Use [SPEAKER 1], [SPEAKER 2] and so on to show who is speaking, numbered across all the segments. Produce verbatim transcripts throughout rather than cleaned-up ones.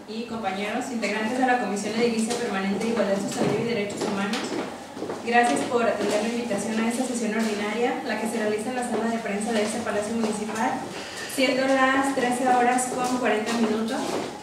[SPEAKER 1] y compañeros, integrantes de la Comisión Edilicia Permanente de Igualdad, Sustentabilidad y Derechos Humanos. Gracias por atender la invitación a esta sesión ordinaria, la que se realiza en la sala de prensa de este Palacio Municipal, siendo las trece horas con cuarenta minutos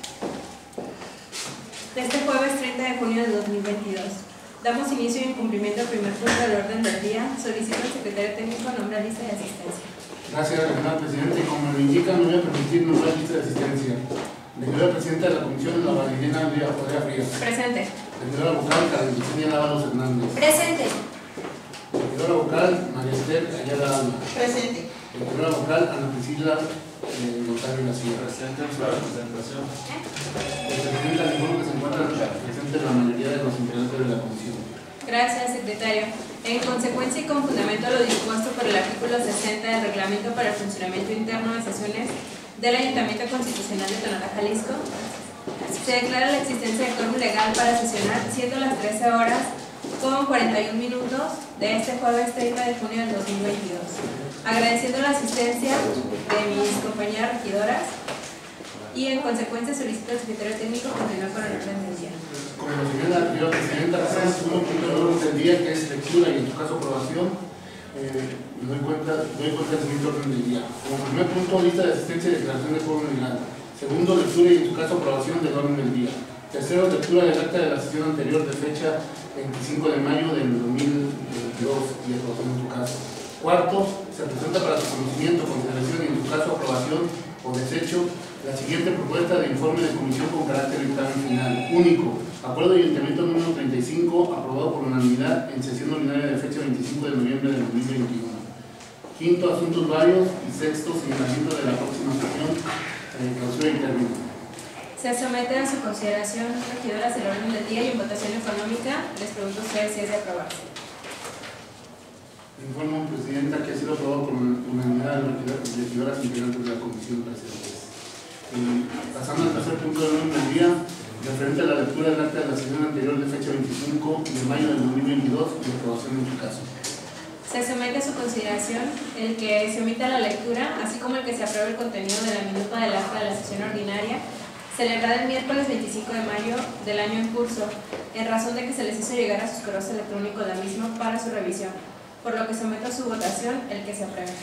[SPEAKER 1] de este jueves treinta de junio de dos mil veintidós. Damos inicio en cumplimiento al primer punto del orden del día. Solicito al secretario técnico nombrar lista de asistencia.
[SPEAKER 2] Gracias, señora presidenta. Y como me indica, me voy a permitir nombrar lista de asistencia. Declaro presidenta de la comisión, la Valentina Andrea Frías.
[SPEAKER 1] Presente.
[SPEAKER 2] Declaro vocal, Carmen Vicenia Lávalos Hernández.
[SPEAKER 1] Presente.
[SPEAKER 2] Declaro vocal, María Esther Ayala Alba.
[SPEAKER 1] Presente.
[SPEAKER 2] Declaro vocal, Ana Priscila eh, González García.
[SPEAKER 3] Presente en su representación.
[SPEAKER 2] Presidenta, le informo que se encuentran presentes la mayoría de los integrantes de la comisión.
[SPEAKER 1] Gracias, secretario. En consecuencia y con fundamento a lo dispuesto por el artículo sesenta del Reglamento para el Funcionamiento Interno de Sesiones del Ayuntamiento Constitucional de Tonalá, Jalisco, se declara la existencia de quórum legal para sesionar, siendo las trece horas con cuarenta y un minutos de este jueves treinta de junio del dos mil veintidós. Agradeciendo la asistencia de mis compañeras regidoras y en consecuencia solicito al secretario técnico continuar con el orden del día.
[SPEAKER 2] Como lo señala la primera presidenta, pasamos a un punto del orden del día, que es lectura y en su caso aprobación. Eh, me doy cuenta, doy cuenta del siguiente orden del día. Como primer punto, lista de asistencia y declaración de quórum legal. Segundo, lectura y en su caso aprobación del orden del día. Tercero, lectura del acta de la sesión anterior de fecha veinticinco de mayo del dos mil veintidós y aprobación en su caso. Cuarto, se presenta para su conocimiento, consideración y en su caso aprobación o desecho la siguiente propuesta de informe de comisión con carácter de dictamen final. Único. Acuerdo de Ayuntamiento número treinta y cinco, aprobado por unanimidad en sesión ordinaria de fecha veinticinco de noviembre de dos mil veintiuno. Quinto, asuntos varios. Y sexto, señalamiento de la próxima sesión, eh, clausura y término.
[SPEAKER 1] Se somete a su consideración, regidoras, el orden del día y en votación económica. Les pregunto a ustedes si es de aprobarse.
[SPEAKER 2] Informo, presidenta, que ha sido aprobado por unanimidad de las regidoras integrantes de la comisión presentes. Y pasando al tercer punto del orden del día, referente a la lectura del acta de la sesión anterior de fecha veinticinco de mayo del dos mil veintidós y aprobación en su caso.
[SPEAKER 1] Se somete a su consideración el que se omita la lectura, así como el que se apruebe el contenido de la minuta del acta de la sesión ordinaria, celebrada el miércoles veinticinco de mayo del año en curso, en razón de que se les hizo llegar a sus correos electrónicos la misma para su revisión, por lo que someto a su votación el que se apruebe.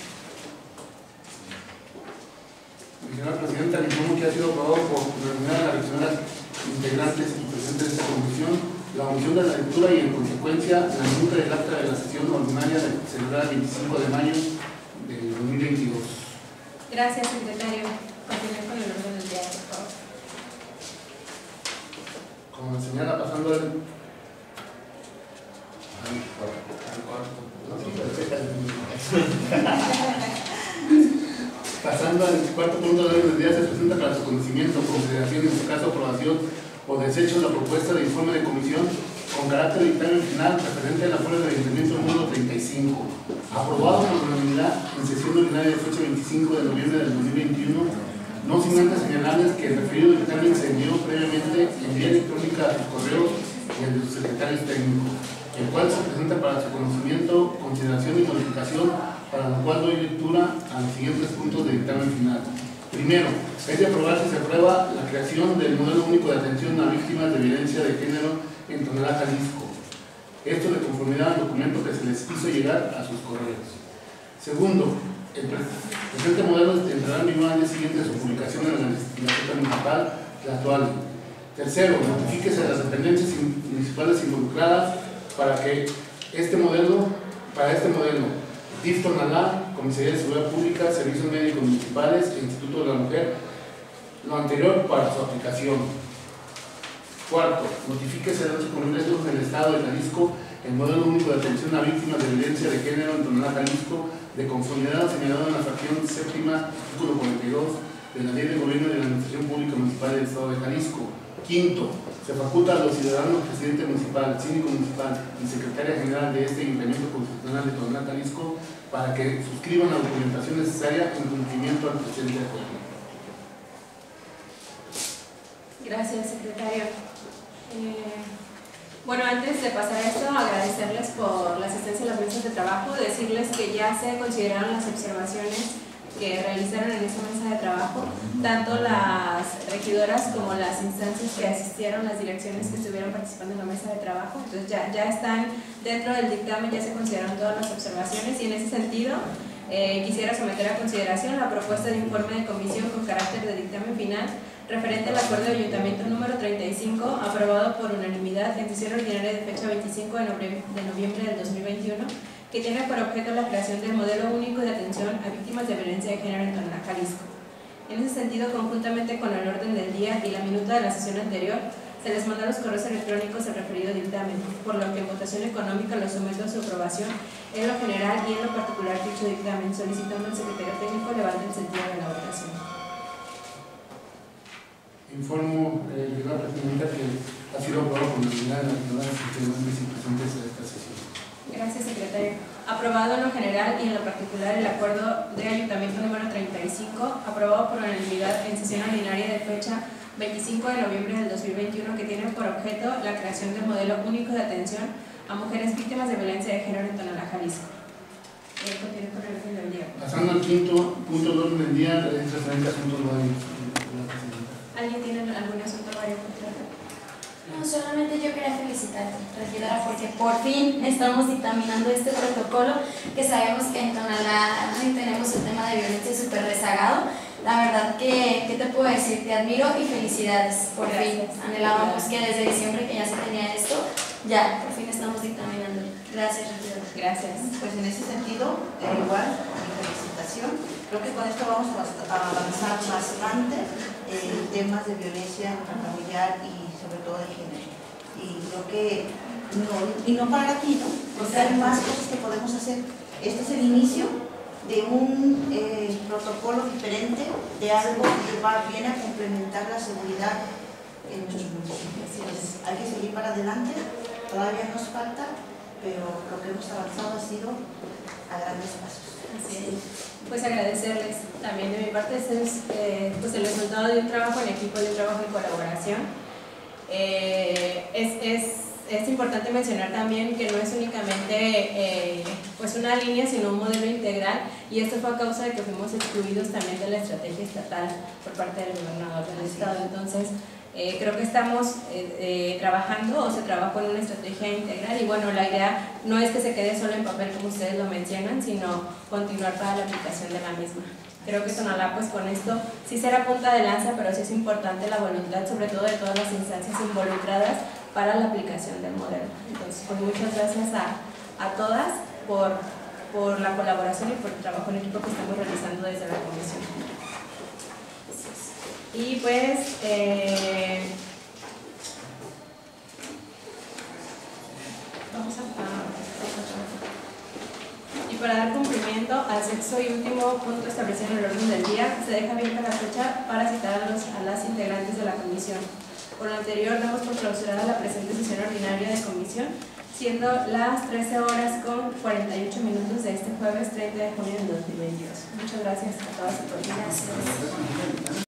[SPEAKER 2] Señora presidenta, le informo que ha sido aprobado por unanimidad de las señoras integrantes y presentes de esta comisión la omisión de la lectura y en consecuencia la minuta del acta de la sesión ordinaria celebrada el veinticinco de mayo de dos mil veintidós.
[SPEAKER 1] Gracias, secretario. Continúe con el orden del día, por favor.
[SPEAKER 2] Como señala, pasando al... Pasando al cuarto punto del orden del día, se presenta para su conocimiento, consideración y en su caso aprobación o desecho la propuesta de informe de comisión con carácter de dictamen final referente al acuerdo del Ayuntamiento número treinta y cinco, aprobado por unanimidad en sesión ordinaria de fecha veinticinco de noviembre del dos mil veintiuno, no sin antes señalarles que el referido dictamen se envió previamente en vía electrónica a sus correos y al de sus secretarios técnicos, el cual se presenta para su conocimiento, consideración y modificación, para lo cual doy lectura a los siguientes puntos de dictamen final. Primero, es de aprobar si se aprueba la creación del modelo único de atención a víctimas de violencia de género en Tonalá, Jalisco. Esto de conformidad al documento que se les hizo llegar a sus correos. Segundo, el presente modelo entrará en vigor al día siguiente de su publicación en la Gaceta Municipal, la actual. Tercero, notifíquese a las dependencias municipales involucradas para que este modelo, para este modelo, D I F Tonalá, Comisaría de Seguridad Pública, Servicios Médicos Municipales e Instituto de la Mujer, lo anterior para su aplicación. Cuarto, notifíquese a los congresos del Estado de Jalisco el modelo único de atención a víctimas de violencia de género en Tonalá, Jalisco, de conformidad señalado en la fracción séptima, artículo cuarenta y dos de la Ley de Gobierno y de la Administración Pública Municipal del Estado de Jalisco. Quinto, se faculta a los ciudadanos, presidente municipal, síndico municipal y secretaria general de este Ayuntamiento Constitucional de Tonalá, Jalisco, para que suscriban la documentación necesaria en cumplimiento al presente acuerdo.
[SPEAKER 1] Gracias, secretario. Eh, bueno, antes de pasar a esto, agradecerles por la asistencia a las mesas de trabajo, decirles que ya se consideraron las observaciones que realizaron en esa mesa de trabajo, tanto las regidoras como las instancias que asistieron, las direcciones que estuvieron participando en la mesa de trabajo. Entonces ya, ya están dentro del dictamen, ya se consideraron todas las observaciones y en ese sentido eh, quisiera someter a consideración la propuesta de informe de comisión con carácter de dictamen final referente al acuerdo de ayuntamiento número treinta y cinco, aprobado por unanimidad en sesión ordinaria de fecha veinticinco de noviembre del dos mil veintiuno, que tiene por objeto la creación del modelo único de atención a víctimas de violencia de género en Tonalá, Jalisco. En ese sentido, conjuntamente con el orden del día y la minuta de la sesión anterior, se les mandó a los correos electrónicos el referido dictamen, por lo que en votación económica lo someto a su aprobación en lo general y en lo particular dicho dictamen, solicitando al secretario técnico levante el sentido de la votación.
[SPEAKER 2] Informo, eh, señora Presidenta, que ha sido aprobado con unanimidad en las señoras y presentes a esta sesión.
[SPEAKER 1] Gracias, secretario. Aprobado en lo general y en lo particular el acuerdo de ayuntamiento número treinta y cinco, aprobado por unanimidad en sesión ordinaria de fecha veinticinco de noviembre del dos mil veintiuno, que tiene por objeto la creación del modelo único de atención a mujeres víctimas de violencia de género en Tonalá, Jalisco. Eh, continúo con el orden del día.
[SPEAKER 2] Pasando al quinto punto del orden del día, es referente a asuntos varios.
[SPEAKER 1] ¿Alguien tiene algún asunto varios?
[SPEAKER 3] No, solamente yo quería felicitarte, regidora, porque por fin estamos dictaminando este protocolo que sabemos que en Tonalá tenemos el tema de violencia súper rezagado. La verdad que, ¿qué te puedo decir? Te admiro y felicidades, por
[SPEAKER 1] Gracias.
[SPEAKER 3] fin. Anhelábamos que desde diciembre que ya se tenía esto, ya, por fin estamos dictaminando. Gracias, regidora.
[SPEAKER 1] Gracias.
[SPEAKER 4] Pues en ese sentido, eh, igual, mi felicitación. Creo que con esto vamos a avanzar bastante en temas de violencia familiar y sobre todo de género. Y creo que no, y no parar aquí, ¿no? Porque hay más cosas que podemos hacer. Este es el inicio de un eh, protocolo diferente, de algo que va, viene a complementar la seguridad en nuestros municipios. Entonces, hay que seguir para adelante, todavía nos falta, pero lo que hemos avanzado ha sido a grandes pasos.
[SPEAKER 1] Así es. Pues agradecerles también de mi parte, este es eh, pues el resultado de un trabajo en equipo, de un trabajo en colaboración. Eh, es, es, es importante mencionar también que no es únicamente eh, pues una línea, sino un modelo integral, y esto fue a causa de que fuimos excluidos también de la estrategia estatal por parte del gobernador del estado. Entonces, Eh, creo que estamos eh, eh, trabajando o se trabajó en una estrategia integral y bueno, la idea no es que se quede solo en papel como ustedes lo mencionan, sino continuar para la aplicación de la misma. Creo que Tonalá pues con esto sí será punta de lanza, pero sí es importante la voluntad sobre todo de todas las instancias involucradas para la aplicación del modelo. Entonces pues muchas gracias a, a todas por, por la colaboración y por el trabajo en equipo que estamos realizando desde la comisión. Y pues, eh, vamos a, y para dar cumplimiento al sexto y último punto establecido en el orden del día, se deja abierta la fecha para citar a, los, a las integrantes de la comisión. Por lo anterior, damos por clausurada la presente sesión ordinaria de comisión, siendo las trece horas con cuarenta y ocho minutos de este jueves treinta de junio del dos mil veintidós. Muchas gracias a todas y todos.
[SPEAKER 3] Gracias.